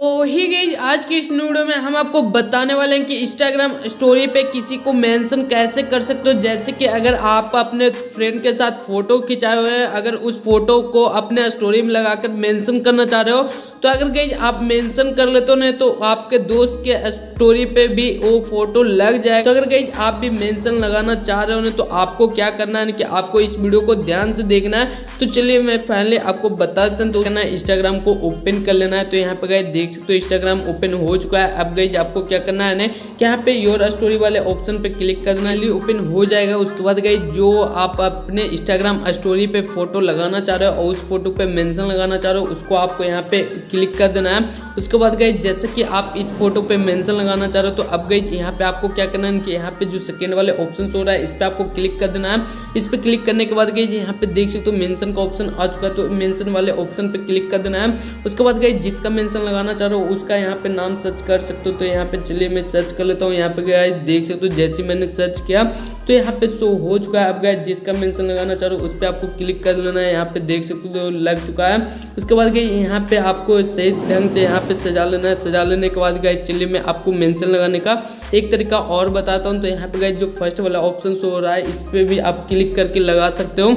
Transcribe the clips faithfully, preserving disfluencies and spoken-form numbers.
तो ही गाइस, आज की इस वीडियो में हम आपको बताने वाले हैं कि इंस्टाग्राम स्टोरी पे किसी को मेंशन कैसे कर सकते हो। जैसे कि अगर आप अपने फ्रेंड के साथ फोटो खिंचाए हुए हैं, अगर उस फोटो को अपने स्टोरी में लगाकर मेंशन करना चाह रहे हो, तो अगर गाइस आप मेंशन कर लेते हो नहीं तो आपके दोस्त के स्टोरी पे भी वो फोटो लग जाएगा। तो अगर गाइस आप भी मेंशन लगाना चाह रहे हो नहीं तो आपको क्या करना है कि आपको इस वीडियो को ध्यान से देखना है। तो चलिए मैं फाइनली आपको बता देता हूँ। तो करना है, इंस्टाग्राम को ओपन कर लेना है। तो यहाँ पे गाइस देख सकते हो इंस्टाग्राम ओपन हो चुका है। अब गाइस आपको क्या करना है ना कि यहाँ पे योर स्टोरी वाले ऑप्शन पे क्लिक कर देना है, ओपन हो जाएगा। उसके बाद गाइस जो आप अपने इंस्टाग्राम स्टोरी पे फोटो लगाना चाह रहे हो और उस फोटो पे मेंशन लगाना चाह रहे हो उसको आपको यहाँ पे क्लिक कर देना है। उसके बाद गाइस जैसे कि आप इस फोटो पे मेंशन लगाना चाह रहे हो तो अब गाइस यहाँ पे आपको क्या करना है कि यहाँ पे जो सेकंड वाले ऑप्शन हो रहा है इस पे आपको क्लिक कर देना है। इस पे क्लिक करने के बाद गाइस यहाँ पे देख सकते हो मेंशन का ऑप्शन आ चुका है, तो मेंशन वाले ऑप्शन पे क्लिक कर देना है। उसके बाद गाइस जिसका मेंशन लगाना चाह रहे हो उसका यहाँ पे नाम सर्च कर सकते हो। तो यहाँ पे चलिए मैं सर्च कर लेता हूँ। यहाँ पे गाइस देख सकते हो जैसे मैंने सर्च किया तो यहाँ पे शो हो चुका है। अब गाइस जिसका मेंशन लगाना चाह रहे हो उस पर आपको क्लिक कर देना है। यहाँ पे देख सकते हो लग चुका है। उसके बाद गाइस यहाँ पे आपको सही ढंग से यहाँ पे सजा लेना है। सजा लेने के बाद गाइस चलिए मैं आपको मेंशन लगाने का एक तरीका और बताता हूँ। तो यहाँ पे गाइस जो फर्स्ट वाला ऑप्शन शो हो रहा है इस पे भी आप क्लिक करके लगा सकते हो।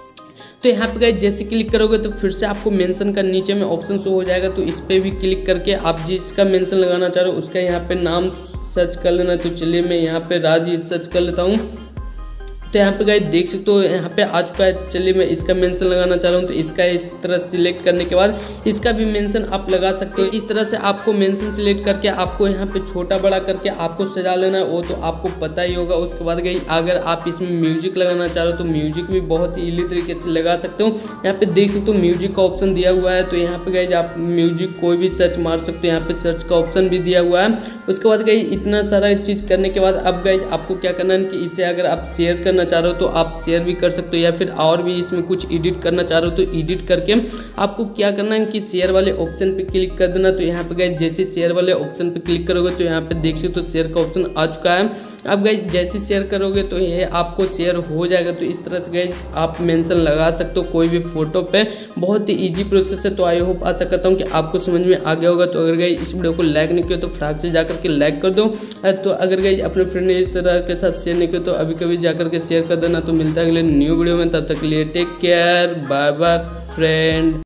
तो यहाँ पे गाइस जैसे क्लिक करोगे तो फिर से आपको मेंशन का नीचे में ऑप्शन शो हो जाएगा। तो इस पे भी क्लिक करके आप जिसका मेंशन लगाना चाह रहे हो उसका यहाँ पे नाम सर्च कर लेना। तो चलिए मैं यहाँ पे राज सर्च कर लेता हूँ। तो यहाँ पे गाइस देख सकते हो यहाँ पे आ चुका है। चलिए मैं इसका मेंशन लगाना चाह रहा हूँ तो इसका इस तरह सिलेक्ट करने के बाद इसका भी मेंशन आप लगा सकते हो। इस तरह से आपको मेंशन सिलेक्ट करके आपको यहाँ पे छोटा बड़ा करके आपको सजा लेना है, वो तो आपको पता ही होगा। उसके बाद गाइस अगर आप इसमें म्यूजिक लगाना चाह रहे हो तो म्यूजिक भी बहुत ईजी तरीके से लगा सकते हो। यहाँ पे देख सकते हो म्यूजिक का ऑप्शन दिया हुआ है। तो यहाँ पे गाइस आप म्यूजिक कोई भी सर्च मार सकते हो, यहाँ पे सर्च का ऑप्शन भी दिया हुआ है। उसके बाद गाइस इतना सारा चीज़ करने के बाद अब गाइस आपको क्या करना है कि इसे अगर आप शेयर करना चाह रहे हो तो आप शेयर भी कर सकते हो, या फिर और भी इसमें कुछ एडिट करना चाह रहे हो तो एडिट करके आपको क्या करना है कि शेयर वाले ऑप्शन पे क्लिक कर देना। तो यहाँ पे गाइस जैसे शेयर वाले ऑप्शन पे क्लिक करोगे तो यहाँ पे देख सकते हो शेयर का ऑप्शन आ चुका है। अब गाइस जैसे शेयर करोगे तो ये आपको शेयर हो जाएगा। तो इस तरह से गाइस आप मेंशन लगा सकते हो कोई भी फोटो पे, बहुत ही इजी प्रोसेस है। तो आई होप आशा करता हूँ कि आपको समझ में आ गया होगा। तो अगर गाइस इस वीडियो को लाइक नहीं किया तो फटाक से जाकर के लाइक कर दो। तो अगर गाइस अपने फ्रेंड ने इस तरह के साथ शेयर नहीं किया तो अभी कभी जाकर के शेयर कर देना। तो मिलता है अगले न्यू वीडियो में, तब तक के लिए take care, bye bye friend.